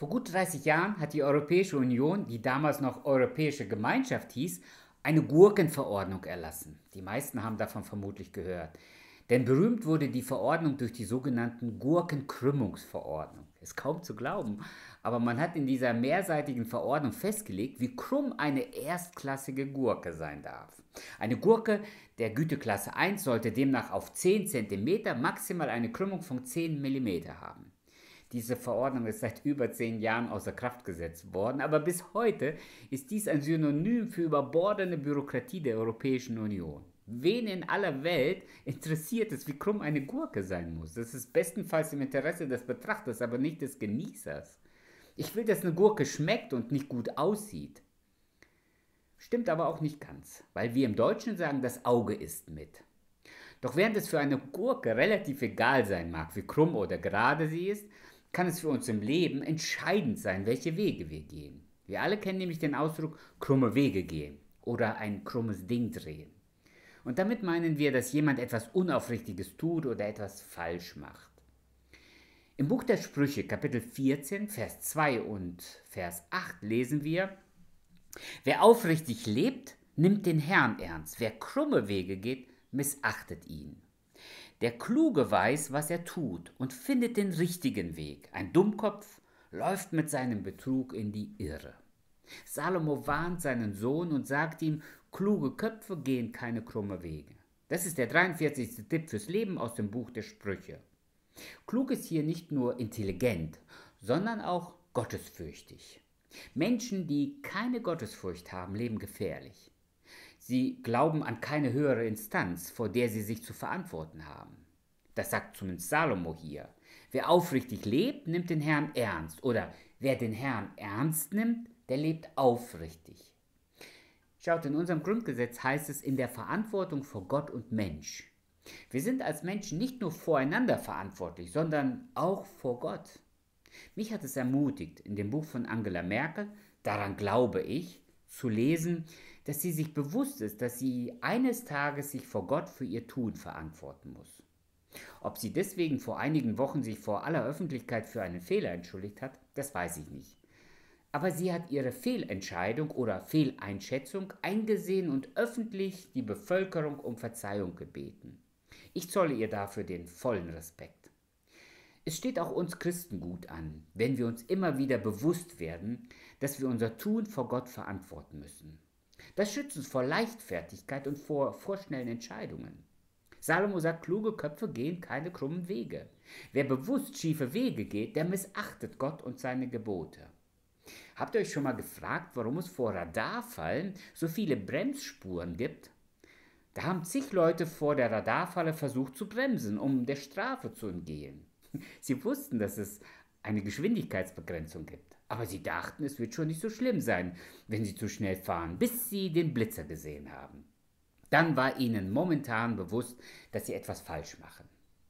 Vor gut 30 Jahren hat die Europäische Union, die damals noch Europäische Gemeinschaft hieß, eine Gurkenverordnung erlassen. Die meisten haben davon vermutlich gehört. Denn berühmt wurde die Verordnung durch die sogenannten Gurkenkrümmungsverordnung. Ist kaum zu glauben, aber man hat in dieser mehrseitigen Verordnung festgelegt, wie krumm eine erstklassige Gurke sein darf. Eine Gurke der Güteklasse 1 sollte demnach auf 10 Zentimeter maximal eine Krümmung von 10 Millimeter haben. Diese Verordnung ist seit über 10 Jahren außer Kraft gesetzt worden, aber bis heute ist dies ein Synonym für überbordende Bürokratie der Europäischen Union. Wen in aller Welt interessiert es, wie krumm eine Gurke sein muss? Das ist bestenfalls im Interesse des Betrachters, aber nicht des Genießers. Ich will, dass eine Gurke schmeckt und nicht gut aussieht. Stimmt aber auch nicht ganz, weil wir im Deutschen sagen, das Auge isst mit. Doch während es für eine Gurke relativ egal sein mag, wie krumm oder gerade sie ist, kann es für uns im Leben entscheidend sein, welche Wege wir gehen. Wir alle kennen nämlich den Ausdruck krumme Wege gehen oder ein krummes Ding drehen. Und damit meinen wir, dass jemand etwas Unaufrichtiges tut oder etwas falsch macht. Im Buch der Sprüche, Kapitel 14, Vers 2 und Vers 8 lesen wir: Wer aufrichtig lebt, nimmt den Herrn ernst. Wer krumme Wege geht, missachtet ihn. Der Kluge weiß, was er tut und findet den richtigen Weg. Ein Dummkopf läuft mit seinem Betrug in die Irre. Salomo warnt seinen Sohn und sagt ihm, kluge Köpfe gehen keine krumme Wege. Das ist der 43. Tipp fürs Leben aus dem Buch der Sprüche. Klug ist hier nicht nur intelligent, sondern auch gottesfürchtig. Menschen, die keine Gottesfurcht haben, leben gefährlich. Sie glauben an keine höhere Instanz, vor der sie sich zu verantworten haben. Das sagt zumindest Salomo hier. Wer aufrichtig lebt, nimmt den Herrn ernst. Oder wer den Herrn ernst nimmt, der lebt aufrichtig. Schaut, in unserem Grundgesetz heißt es in der Verantwortung vor Gott und Mensch. Wir sind als Menschen nicht nur voreinander verantwortlich, sondern auch vor Gott. Mich hat es ermutigt, in dem Buch von Angela Merkel, daran glaube ich, zu lesen, dass sie sich bewusst ist, dass sie eines Tages sich vor Gott für ihr Tun verantworten muss. Ob sie deswegen vor einigen Wochen sich vor aller Öffentlichkeit für einen Fehler entschuldigt hat, das weiß ich nicht. Aber sie hat ihre Fehlentscheidung oder Fehleinschätzung eingesehen und öffentlich die Bevölkerung um Verzeihung gebeten. Ich zolle ihr dafür den vollen Respekt. Es steht auch uns Christen gut an, wenn wir uns immer wieder bewusst werden, dass wir unser Tun vor Gott verantworten müssen. Das schützt uns vor Leichtfertigkeit und vor vorschnellen Entscheidungen. Salomo sagt, kluge Köpfe gehen keine krummen Wege. Wer bewusst schiefe Wege geht, der missachtet Gott und seine Gebote. Habt ihr euch schon mal gefragt, warum es vor Radarfallen so viele Bremsspuren gibt? Da haben zig Leute vor der Radarfalle versucht zu bremsen, um der Strafe zu entgehen. Sie wussten, dass es eine Geschwindigkeitsbegrenzung gibt. Aber sie dachten, es wird schon nicht so schlimm sein, wenn sie zu schnell fahren, bis sie den Blitzer gesehen haben. Dann war ihnen momentan bewusst, dass sie etwas falsch machen.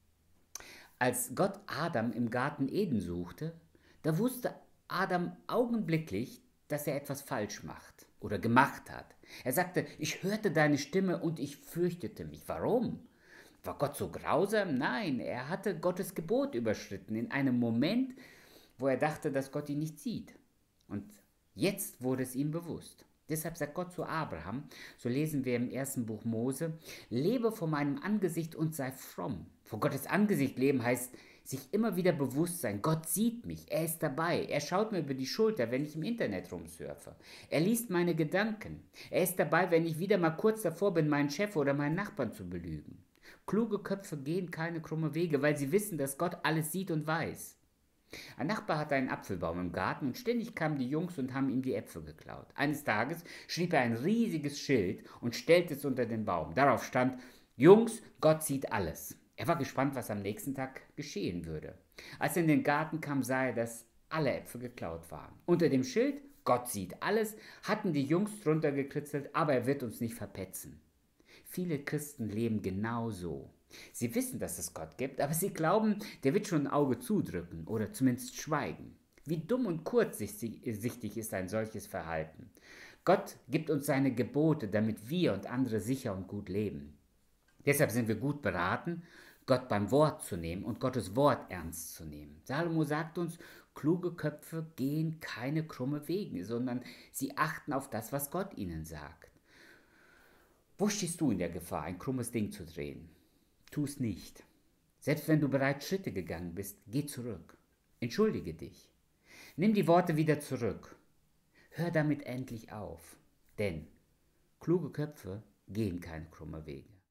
Als Gott Adam im Garten Eden suchte, da wusste Adam augenblicklich, dass er etwas falsch macht oder gemacht hat. Er sagte, ich hörte deine Stimme und ich fürchtete mich. Warum? War Gott so grausam? Nein, er hatte Gottes Gebot überschritten in einem Moment, wo er dachte, dass Gott ihn nicht sieht. Und jetzt wurde es ihm bewusst. Deshalb sagt Gott zu Abraham, so lesen wir im ersten Buch Mose, lebe vor meinem Angesicht und sei fromm. Vor Gottes Angesicht leben heißt, sich immer wieder bewusst sein, Gott sieht mich, er ist dabei, er schaut mir über die Schulter, wenn ich im Internet rumsurfe. Er liest meine Gedanken. Er ist dabei, wenn ich wieder mal kurz davor bin, meinen Chef oder meinen Nachbarn zu belügen. Kluge Köpfe gehen keine krumme Wege, weil sie wissen, dass Gott alles sieht und weiß. Ein Nachbar hatte einen Apfelbaum im Garten und ständig kamen die Jungs und haben ihm die Äpfel geklaut. Eines Tages schrieb er ein riesiges Schild und stellte es unter den Baum. Darauf stand, Jungs, Gott sieht alles. Er war gespannt, was am nächsten Tag geschehen würde. Als er in den Garten kam, sah er, dass alle Äpfel geklaut waren. Unter dem Schild, Gott sieht alles, hatten die Jungs drunter gekritzelt, aber er wird uns nicht verpetzen. Viele Christen leben genau so. Sie wissen, dass es Gott gibt, aber sie glauben, der wird schon ein Auge zudrücken oder zumindest schweigen. Wie dumm und kurzsichtig ist ein solches Verhalten. Gott gibt uns seine Gebote, damit wir und andere sicher und gut leben. Deshalb sind wir gut beraten, Gott beim Wort zu nehmen und Gottes Wort ernst zu nehmen. Salomo sagt uns, Kluge Köpfe gehen keine krumme Wege, sondern sie achten auf das, was Gott ihnen sagt. Wo stehst du in der Gefahr, ein krummes Ding zu drehen? Tu es nicht. Selbst wenn du bereits Schritte gegangen bist, geh zurück. Entschuldige dich. Nimm die Worte wieder zurück. Hör damit endlich auf. Denn kluge Köpfe gehen keine krumme Wege.